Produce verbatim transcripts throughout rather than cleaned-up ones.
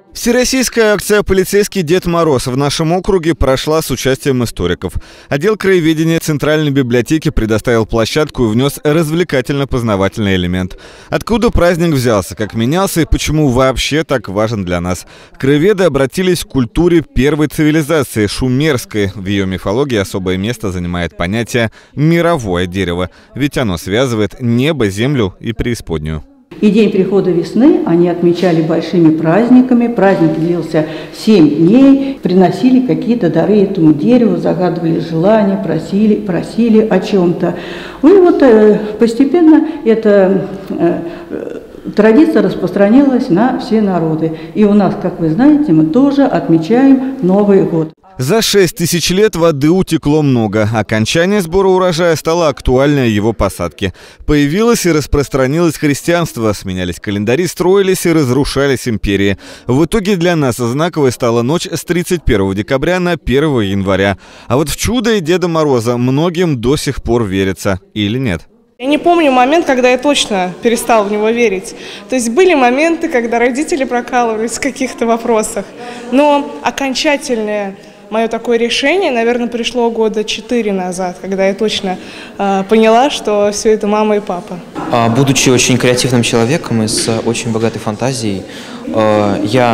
Всероссийская акция «Полицейский Дед Мороз» в нашем округе прошла с участием историков. Отдел краеведения Центральной библиотеки предоставил площадку и внес развлекательно-познавательный элемент. Откуда праздник взялся, как менялся и почему вообще так важен для нас? Краеведы обратились к культуре первой цивилизации – шумерской. В ее мифологии особое место занимает понятие «мировое дерево», ведь оно связывает небо, землю и преисподнюю. И день прихода весны они отмечали большими праздниками. Праздник длился семь дней, приносили какие-то дары этому дереву, загадывали желания, просили, просили о чем-то. И вот постепенно эта традиция распространилась на все народы. И у нас, как вы знаете, мы тоже отмечаем Новый год. За шесть тысяч лет воды утекло много. Окончание сбора урожая стало актуальнее его посадки. Появилось и распространилось христианство, сменялись календари, строились и разрушались империи. В итоге для нас знаковой стала ночь с тридцать первого декабря на первое января. А вот в чудо и Деда Мороза многим до сих пор верится. Или нет? Я не помню момент, когда я точно перестала в него верить. То есть были моменты, когда родители прокалывались в каких-то вопросах. Но окончательное мое такое решение, наверное, пришло года четыре назад, когда я точно э, поняла, что все это мама и папа. Будучи очень креативным человеком и с очень богатой фантазией, э, я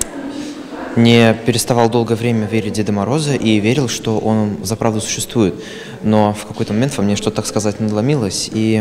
не переставал долгое время верить в Деда Мороза и верил, что он заправду существует. Но в какой-то момент во мне что-то, так сказать, надломилось, и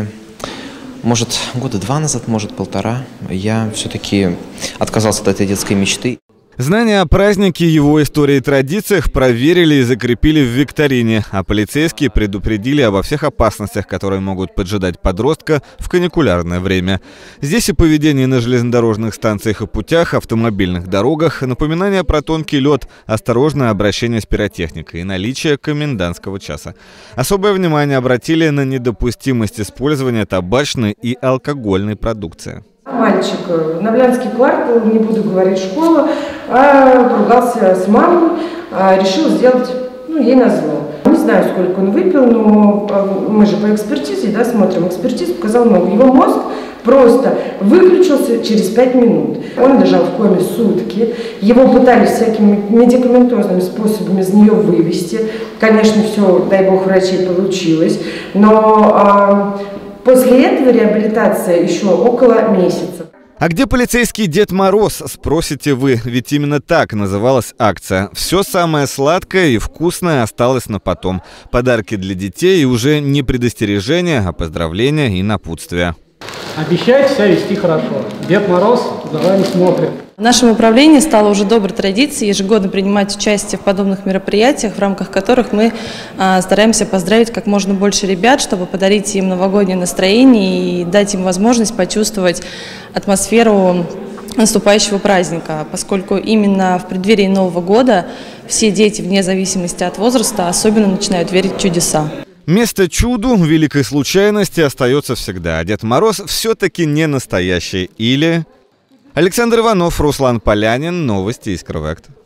может года два назад, может полтора, я все-таки отказался от этой детской мечты. Знания о празднике, его истории и традициях проверили и закрепили в викторине, а полицейские предупредили обо всех опасностях, которые могут поджидать подростка в каникулярное время. Здесь и поведение на железнодорожных станциях и путях, автомобильных дорогах, напоминания про тонкий лед, осторожное обращение с пиротехникой и наличие комендантского часа. Особое внимание обратили на недопустимость использования табачной и алкогольной продукции. Мальчик, Новлянский квартал, не буду говорить школу, а поругался с мамой, а решил сделать, ну, ей назло. Не знаю, сколько он выпил, но мы же по экспертизе, да, смотрим, экспертизу показал много. Его мозг просто выключился через пять минут. Он лежал в коме сутки, его пытались всякими медикаментозными способами из нее вывести. Конечно, все, дай бог, врачей получилось, но а, после этого реабилитация еще около месяца. А где полицейский Дед Мороз, спросите вы, ведь именно так называлась акция. Все самое сладкое и вкусное осталось на потом. Подарки для детей и уже не предостережения, а поздравления и напутствия. Обещайте себя вести хорошо. Дед Мороз за вами смотрит. В нашем управлении стало уже доброй традицией ежегодно принимать участие в подобных мероприятиях, в рамках которых мы а, стараемся поздравить как можно больше ребят, чтобы подарить им новогоднее настроение и дать им возможность почувствовать атмосферу наступающего праздника, поскольку именно в преддверии Нового года все дети, вне зависимости от возраста, особенно начинают верить в чудеса. Место чуду, великой случайности остается всегда. А Дед Мороз все-таки не настоящий. Или... Александр Иванов, Руслан Полянин. Новости Искровект.